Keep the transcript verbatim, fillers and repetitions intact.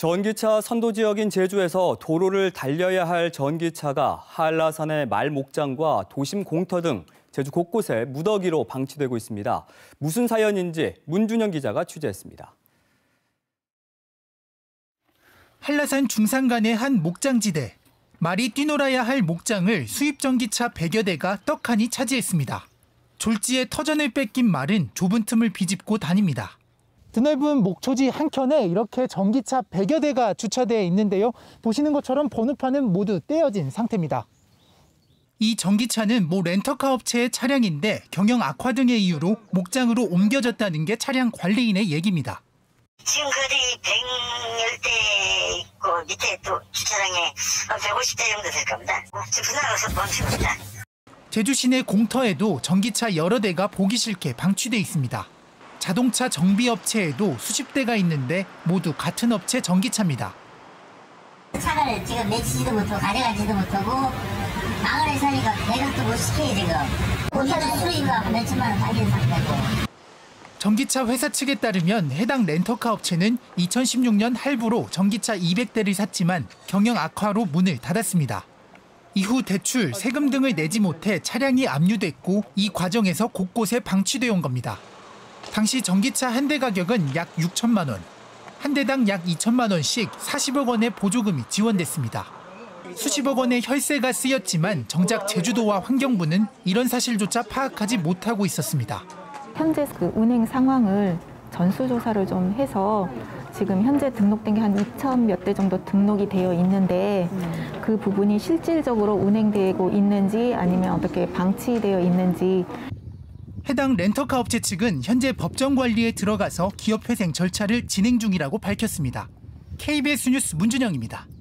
전기차 선도 지역인 제주에서 도로를 달려야 할 전기차가 한라산의 말 목장과 도심 공터 등 제주 곳곳에 무더기로 방치되고 있습니다. 무슨 사연인지 문준영 기자가 취재했습니다. 한라산 중산간의 한 목장지대. 말이 뛰놀아야 할 목장을 수입 전기차 백여 대가 떡하니 차지했습니다. 졸지에 터전을 뺏긴 말은 좁은 틈을 비집고 다닙니다. 드넓은 목초지 한켠에 이렇게 전기차 백여 대가 주차되어 있는데요. 보시는 것처럼 번호판은 모두 떼어진 상태입니다. 이 전기차는 모 렌터카 업체의 차량인데 경영 악화 등의 이유로 목장으로 옮겨졌다는 게 차량 관리인의 얘기입니다. 지금까지 백여 대 있고 밑에 또 주차장에 백오십 대 정도 될 겁니다. 지금 분할해서 멈춥니다. 제주 시내 공터에도 전기차 여러 대가 보기 싫게 방치돼 있습니다. 자동차 정비업체에도 수십 대가 있는데 모두 같은 업체 전기차입니다. 차를 지금 내치지도 못하고 가져가지도 못하고 망을 사니까 내것도 못 시켜요 지금. 우리도 수리가 몇천만 원 가게 상태고. 전기차 회사 측에 따르면 해당 렌터카 업체는 이천십육 년 할부로 전기차 이백 대를 샀지만 경영 악화로 문을 닫았습니다. 이후 대출, 세금 등을 내지 못해 차량이 압류됐고 이 과정에서 곳곳에 방치돼 온 겁니다. 당시 전기차 한 대 가격은 약 육천만 원, 한 대당 약 이천만 원씩 사십억 원의 보조금이 지원됐습니다. 수십억 원의 혈세가 쓰였지만 정작 제주도와 환경부는 이런 사실조차 파악하지 못하고 있었습니다. 현재 그 운행 상황을 전수조사를 좀 해서 지금 현재 등록된 게 한 이천 몇 대 정도 등록이 되어 있는데 그 부분이 실질적으로 운행되고 있는지 아니면 어떻게 방치되어 있는지. 해당 렌터카 업체 측은 현재 법정 관리에 들어가서 기업회생 절차를 진행 중이라고 밝혔습니다. 케이비에스 뉴스 문준영입니다.